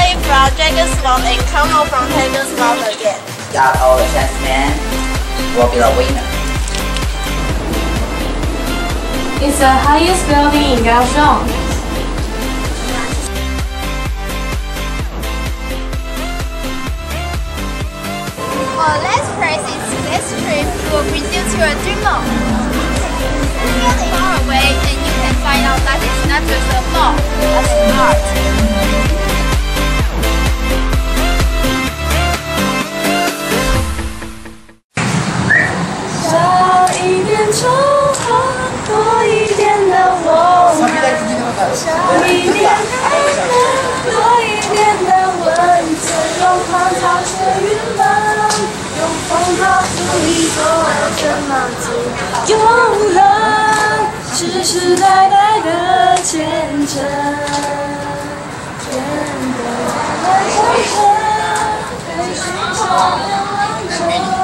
away from Dragon's and come out from Dragon's again. That all the chessmen will be the winner. It's the highest building in Kaohsiung. Well, let's praise it. This trip will bring you to a dream mall. Far away, and you can find out that it's not just a mall, but an art. 少一点冲动，多一点的我们，少一点爱恨，多一点的温存，用狂潮吹云梦，用风号足以作为这梦境永恒，世世代代的虔诚，真的真诚，被寻找的完整。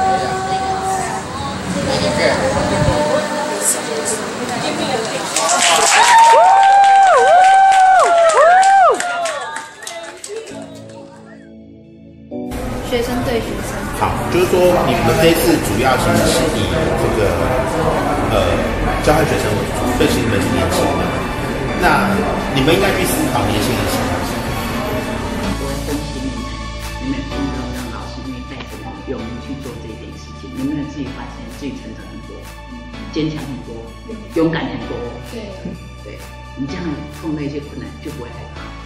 学生对学生。 好，就是说你们这次主要其实是以这个交换学生为主，但是你们是年轻的，那你们应该去思考年轻人喜欢什么。 我会恭喜你们，你们真的让老师愿意带着你们勇于去做这件事情，你们自己发现自己成长很多，坚强很多，勇敢很多。对，你这样碰到一些困难就不会害怕。